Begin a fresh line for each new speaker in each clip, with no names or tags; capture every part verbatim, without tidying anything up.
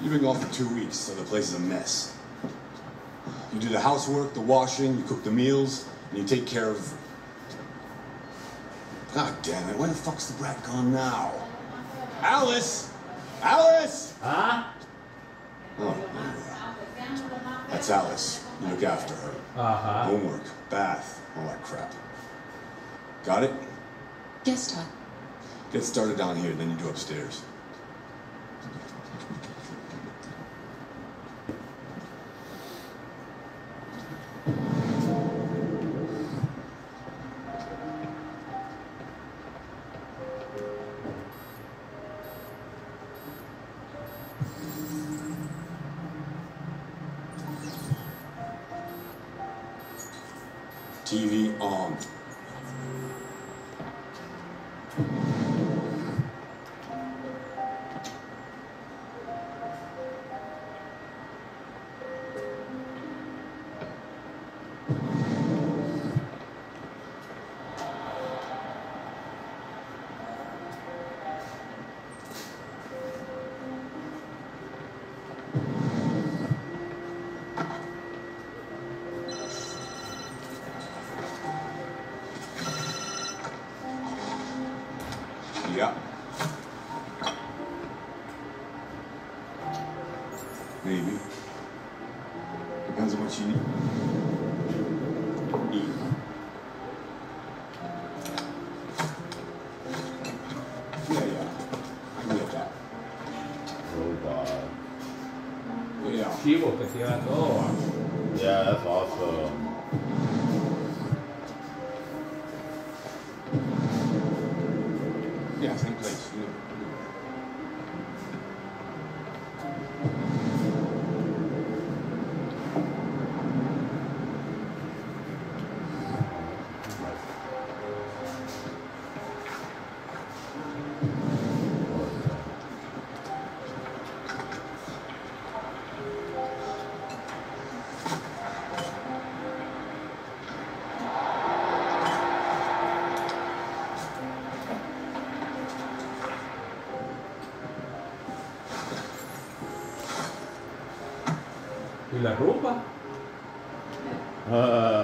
You've been gone for two weeks, so the place is a mess. You do the housework, the washing, you cook the meals, and you take care of... God damn it, where the fuck's the brat gone now? Alice! Alice!
Huh?
Oh, that's Alice. You look after her.
Uh-huh.
Homework, bath, all that crap. Got it?
Yes, Todd.
Get started down here, then you do upstairs. T V on. Yeah. Maybe. Depends on what you need. Eat. Yeah, yeah. I can get that.
Robot.
Yeah.
Chivo que se lleva todo.
Yeah, that's awesome.
Yeah, same place. You know.
¿Y la ropa?
Uh,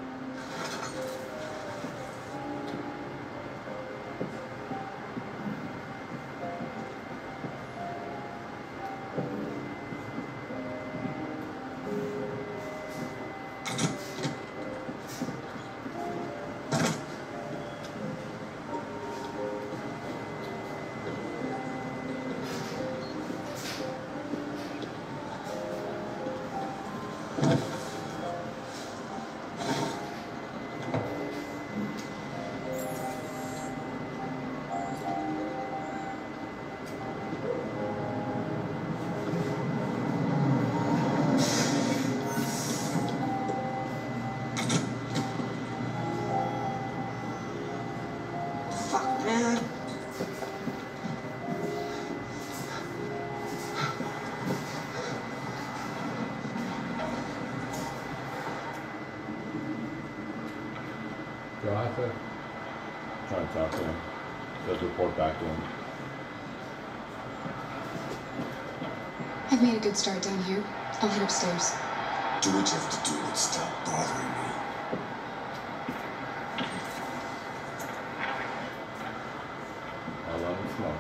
Fuck, man.
¿Qué vas a hacer?
trying to talk to him. Just report back to him.
I've made a good start down here. I'll head upstairs.
Do what you have to do, but stop bothering me.
I'll let him smoke.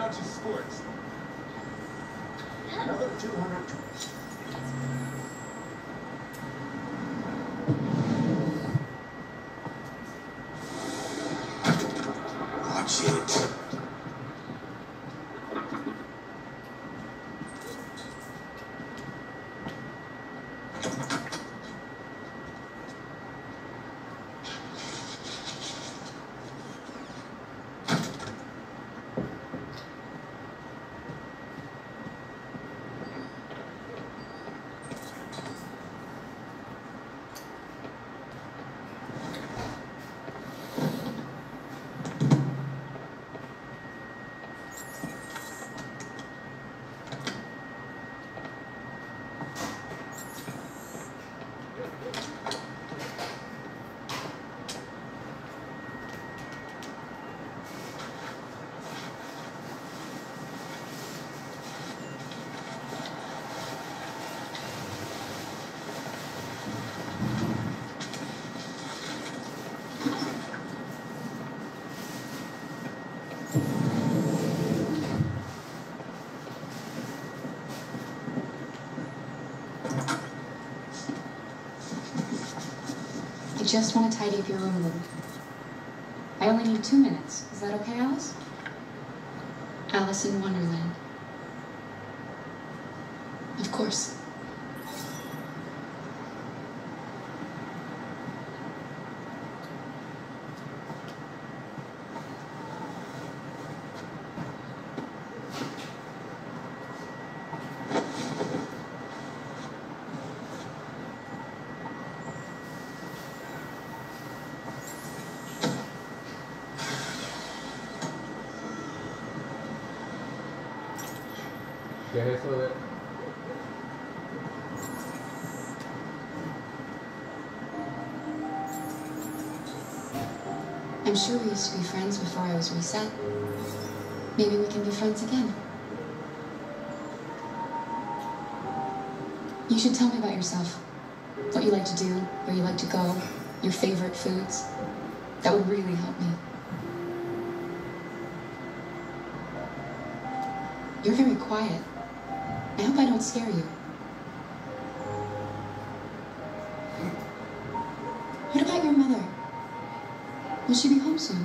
watches sports. Another two hundred.
Watch it.
I just want to tidy up your room a little. I only need two minutes. Is that okay, Alice? Alice in Wonderland. Of course.
¿Qué es eso de...?
I'm sure we used to be friends before I was reset. Maybe we can be friends again. You should tell me about yourself. What you like to do, where you like to go, your favorite foods. That would really help me. You're very quiet. I hope I don't scare you. What about your mother? Will she be home soon?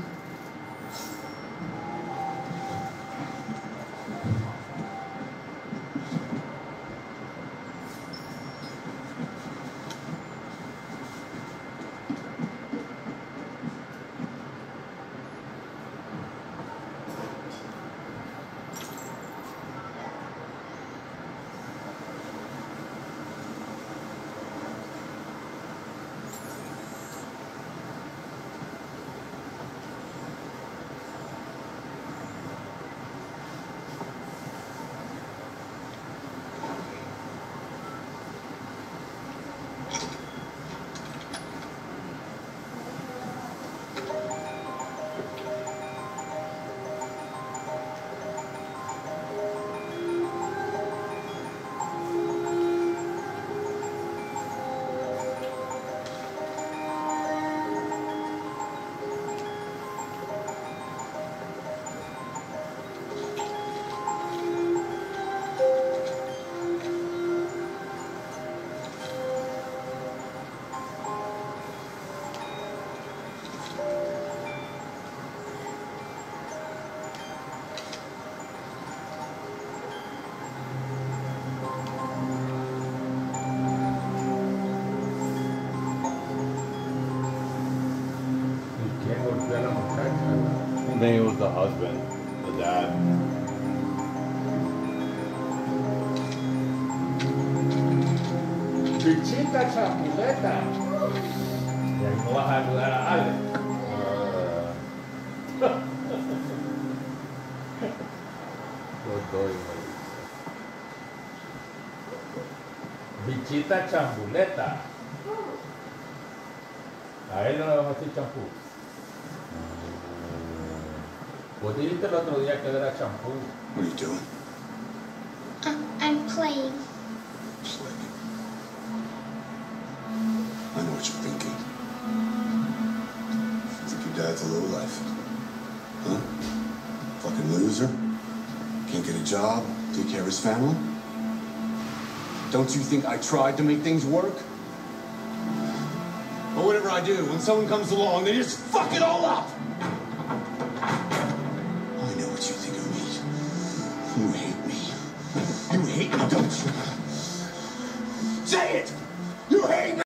I think it was the husband, the dad.
Pichita chapuleta. Y ahí no vas a ayudar a Ale. Los doy, bichita chambuleta. A él no le vamos a decir champú. Vos dijiste el otro día que era champú.
What are you doing?
Uh, I'm playing.
Playing. I know what you're thinking. You think your dad's a lowlife? Huh? Fucking loser? Can't get a job, take care of his family. Don't you think I tried to make things work? Or whatever I do, when someone comes along, they just fuck it all up! I know what you think of me. You hate me. You hate me, don't you? Say it! You hate me!